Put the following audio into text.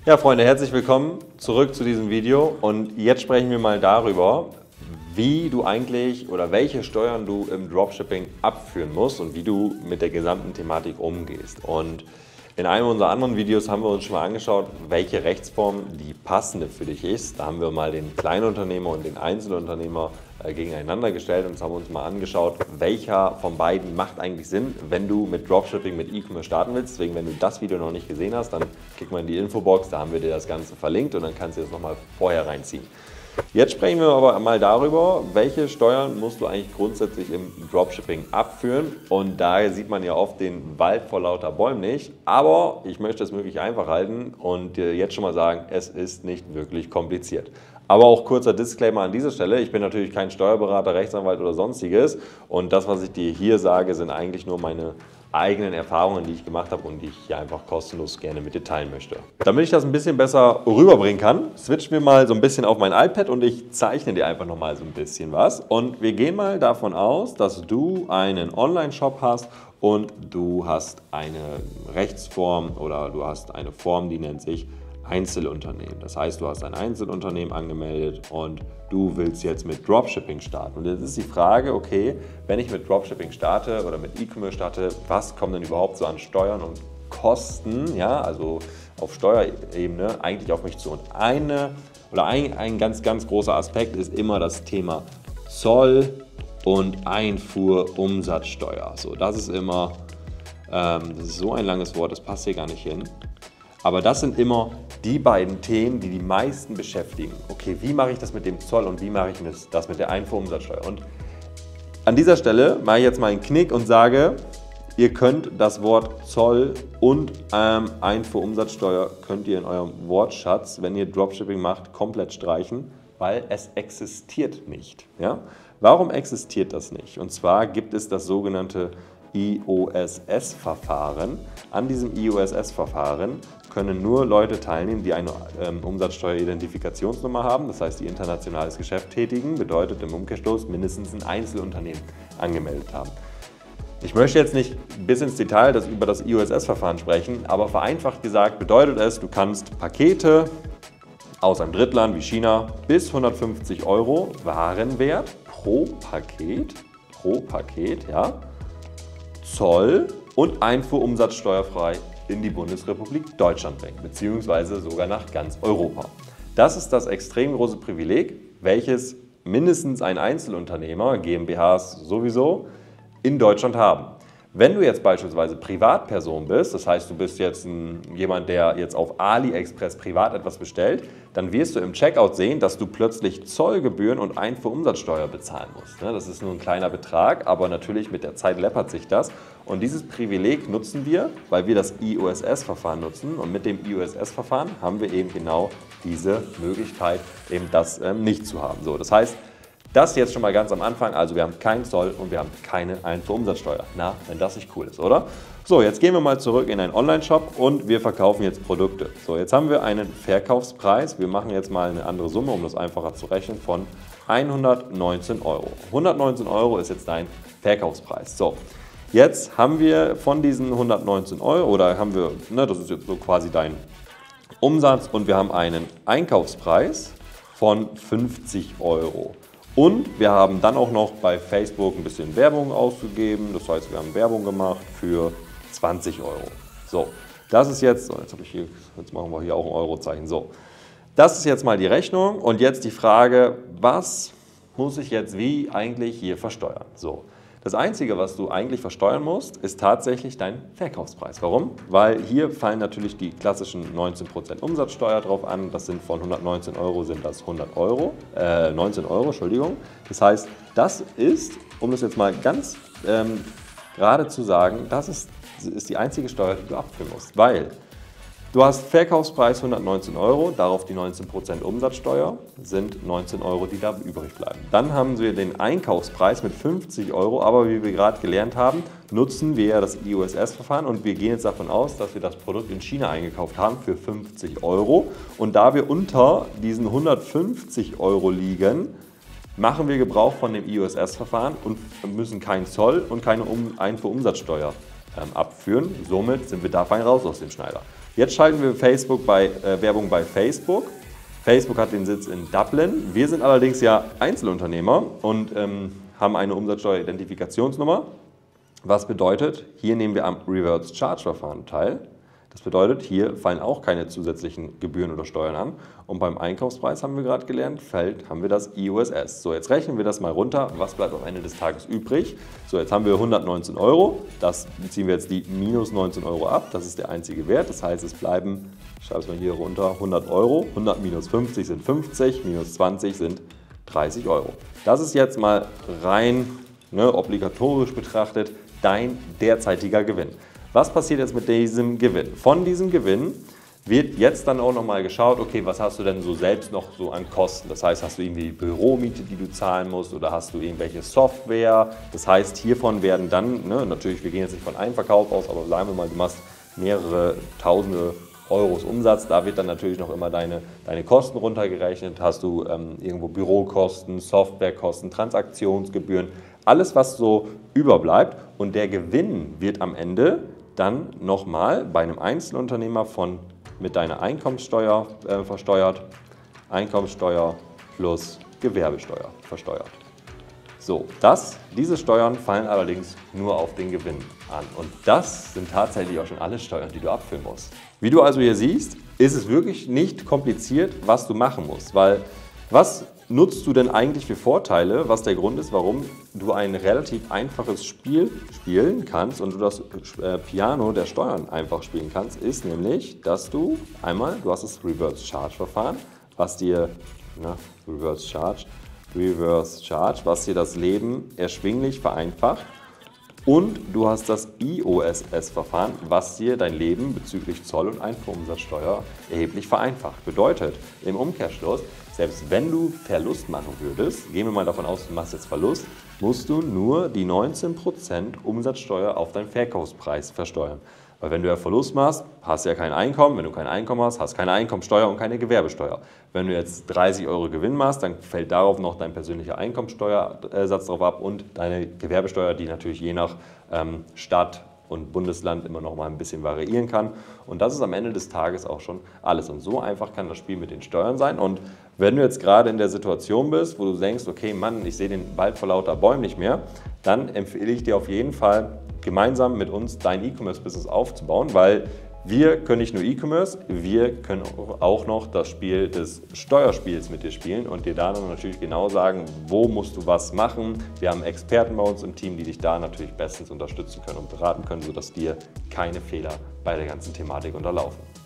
Ja, Freunde, herzlich willkommen zurück zu diesem Video und jetzt sprechen wir mal darüber, wie du eigentlich oder welche Steuern du im Dropshipping abführen musst und wie du mit der gesamten Thematik umgehst. Und in einem unserer anderen Videos haben wir uns schon mal angeschaut, welche Rechtsform die passende für dich ist. Da haben wir mal den Kleinunternehmer und den Einzelunternehmer gegeneinander gestellt und haben uns mal angeschaut, welcher von beiden macht eigentlich Sinn, wenn du mit Dropshipping, mit E-Commerce starten willst. Deswegen, wenn du das Video noch nicht gesehen hast, dann klick mal in die Infobox, da haben wir dir das Ganze verlinkt und dann kannst du das nochmal vorher reinziehen. Jetzt sprechen wir aber mal darüber, welche Steuern musst du eigentlich grundsätzlich im Dropshipping abführen. Und daher sieht man ja oft den Wald vor lauter Bäumen nicht. Aber ich möchte es möglichst einfach halten und dir jetzt schon mal sagen, es ist nicht wirklich kompliziert. Aber auch kurzer Disclaimer an dieser Stelle, ich bin natürlich kein Steuerberater, Rechtsanwalt oder sonstiges. Und das, was ich dir hier sage, sind eigentlich nur meine eigenen Erfahrungen, die ich gemacht habe und die ich hier einfach kostenlos gerne mit dir teilen möchte. Damit ich das ein bisschen besser rüberbringen kann, switchen wir mal so ein bisschen auf mein iPad und ich zeichne dir einfach nochmal so ein bisschen was. Und wir gehen mal davon aus, dass du einen Online-Shop hast und du hast eine Rechtsform oder du hast eine Form, die nennt sich Einzelunternehmen. Das heißt, du hast ein Einzelunternehmen angemeldet und du willst jetzt mit Dropshipping starten. Und jetzt ist die Frage, okay, wenn ich mit Dropshipping starte oder mit E-Commerce starte, was kommt denn überhaupt so an Steuern und Kosten, ja, also auf Steuerebene eigentlich auf mich zu? Und ein ganz großer Aspekt ist immer das Thema Zoll und Einfuhrumsatzsteuer. So, das ist immer, das ist so ein langes Wort, das passt hier gar nicht hin. Aber das sind immer die beiden Themen, die die meisten beschäftigen. Okay, wie mache ich das mit dem Zoll und wie mache ich das mit der Einfuhrumsatzsteuer? Und an dieser Stelle mache ich jetzt mal einen Knick und sage, ihr könnt das Wort Zoll und Einfuhrumsatzsteuer könnt ihr in eurem Wortschatz, wenn ihr Dropshipping macht, komplett streichen, weil es existiert nicht. Ja? Warum existiert das nicht? Und zwar gibt es das sogenannte IOSS-Verfahren. An diesem IOSS-Verfahren können nur Leute teilnehmen, die eine Umsatzsteueridentifikationsnummer haben, das heißt, die internationales Geschäft tätigen, bedeutet im Umkehrschluss mindestens ein Einzelunternehmen angemeldet haben. Ich möchte jetzt nicht bis ins Detail über das IOSS-Verfahren sprechen, aber vereinfacht gesagt bedeutet es, du kannst Pakete aus einem Drittland wie China bis 150 € Warenwert pro Paket, ja, Zoll und Einfuhrumsatzsteuerfrei in die Bundesrepublik Deutschland bringen, beziehungsweise sogar nach ganz Europa. Das ist das extrem große Privileg, welches mindestens ein Einzelunternehmer, GmbHs sowieso, in Deutschland haben. Wenn du jetzt beispielsweise Privatperson bist, das heißt, du bist jetzt jemand, der jetzt auf AliExpress privat etwas bestellt, dann wirst du im Checkout sehen, dass du plötzlich Zollgebühren und Einfuhrumsatzsteuer bezahlen musst. Das ist nur ein kleiner Betrag, aber natürlich mit der Zeit läppert sich das. Und dieses Privileg nutzen wir, weil wir das IOSS-Verfahren nutzen. Und mit dem IOSS-Verfahren haben wir eben genau diese Möglichkeit, eben das nicht zu haben. So, das heißt, das jetzt schon mal ganz am Anfang, also wir haben keinen Zoll und wir haben keine Einfuhrumsatzsteuer. Na, wenn das nicht cool ist, oder? So, jetzt gehen wir mal zurück in einen Online-Shop und wir verkaufen jetzt Produkte. So, jetzt haben wir einen Verkaufspreis. Wir machen jetzt mal eine andere Summe, um das einfacher zu rechnen, von 119 €. 119 € ist jetzt dein Verkaufspreis. So, jetzt haben wir von diesen 119 € oder haben wir, das ist jetzt so quasi dein Umsatz und wir haben einen Einkaufspreis von 50 €. Und wir haben dann auch noch bei Facebook ein bisschen Werbung ausgegeben. Das heißt, wir haben Werbung gemacht für 20 €. So, das ist jetzt, jetzt machen wir hier auch ein Eurozeichen. So, das ist jetzt mal die Rechnung und jetzt die Frage, was muss ich jetzt wie eigentlich hier versteuern? So, das Einzige, was du eigentlich versteuern musst, ist tatsächlich dein Verkaufspreis. Warum? Weil hier fallen natürlich die klassischen 19% Umsatzsteuer drauf an. Das sind von 119 € sind das 19 €, Entschuldigung. Das heißt, das ist, um das jetzt mal ganz gerade zu sagen, das ist die einzige Steuer, die du abführen musst. Weil du hast Verkaufspreis 119 €, darauf die 19% Umsatzsteuer, sind 19 €, die da übrig bleiben. Dann haben wir den Einkaufspreis mit 50 €, aber wie wir gerade gelernt haben, nutzen wir das IOSS-Verfahren und wir gehen jetzt davon aus, dass wir das Produkt in China eingekauft haben für 50 €. Und da wir unter diesen 150 € liegen, machen wir Gebrauch von dem IOSS-Verfahren und müssen keinen Zoll und keine Einfuhrumsatzsteuer abführen. Somit sind wir da fein raus aus dem Schneider. Jetzt schalten wir Werbung bei Facebook. Facebook hat den Sitz in Dublin. Wir sind allerdings ja Einzelunternehmer und haben eine Umsatzsteueridentifikationsnummer. Was bedeutet, hier nehmen wir am Reverse Charge Verfahren teil. Das bedeutet, hier fallen auch keine zusätzlichen Gebühren oder Steuern an. Und beim Einkaufspreis haben wir gerade gelernt, haben wir das IOSS. So, jetzt rechnen wir das mal runter. Was bleibt am Ende des Tages übrig? So, jetzt haben wir 119 Euro. Das ziehen wir jetzt die minus 19 Euro ab. Das ist der einzige Wert. Das heißt, es bleiben, ich schreibe es mal hier runter, 100 Euro. 100 minus 50 sind 50, minus 20 sind 30 Euro. Das ist jetzt mal rein obligatorisch betrachtet dein derzeitiger Gewinn. Was passiert jetzt mit diesem Gewinn? Von diesem Gewinn wird jetzt dann auch nochmal geschaut, okay, was hast du denn so selbst noch so an Kosten? Das heißt, hast du irgendwie die Büromiete, die du zahlen musst, oder hast du irgendwelche Software? Das heißt, hiervon werden dann, natürlich, wir gehen jetzt nicht von einem Verkauf aus, aber sagen wir mal, du machst mehrere Tausende Euros Umsatz, da wird dann natürlich noch immer deine Kosten runtergerechnet. Hast du irgendwo Bürokosten, Softwarekosten, Transaktionsgebühren, alles, was so überbleibt, und der Gewinn wird am Ende dann nochmal bei einem Einzelunternehmer mit deiner Einkommenssteuer versteuert, Einkommenssteuer plus Gewerbesteuer versteuert. So, diese Steuern fallen allerdings nur auf den Gewinn an, und das sind tatsächlich auch schon alle Steuern, die du abführen musst. Wie du also hier siehst, ist es wirklich nicht kompliziert, was du machen musst, weil was nutzt du denn eigentlich für Vorteile, was der Grund ist, warum du ein relativ einfaches Spiel spielen kannst und du das Piano der Steuern einfach spielen kannst, ist nämlich, dass du hast das Reverse Charge Verfahren, was dir, Reverse Charge, was dir das Leben erschwinglich vereinfacht, und du hast das IOSS-Verfahren, was dir dein Leben bezüglich Zoll- und Einfuhrumsatzsteuer erheblich vereinfacht. Bedeutet im Umkehrschluss, selbst wenn du Verlust machen würdest, gehen wir mal davon aus, du machst jetzt Verlust, musst du nur die 19% Umsatzsteuer auf deinen Verkaufspreis versteuern. Weil wenn du ja Verlust machst, hast du ja kein Einkommen. Wenn du kein Einkommen hast, hast du keine Einkommensteuer und keine Gewerbesteuer. Wenn du jetzt 30 Euro Gewinn machst, dann fällt darauf noch dein persönlicher Einkommensteuersatz drauf ab und deine Gewerbesteuer, die natürlich je nach Stadt und Bundesland immer noch mal ein bisschen variieren kann. Und das ist am Ende des Tages auch schon alles. Und so einfach kann das Spiel mit den Steuern sein. Und wenn du jetzt gerade in der Situation bist, wo du denkst, okay, Mann, ich sehe den Wald vor lauter Bäumen nicht mehr, dann empfehle ich dir auf jeden Fall, gemeinsam mit uns dein E-Commerce-Business aufzubauen, weil wir können nicht nur E-Commerce, wir können auch noch das Spiel des Steuerspiels mit dir spielen und dir da dann natürlich genau sagen, wo musst du was machen. Wir haben Experten bei uns im Team, die dich da natürlich bestens unterstützen können und beraten können, sodass dir keine Fehler bei der ganzen Thematik unterlaufen.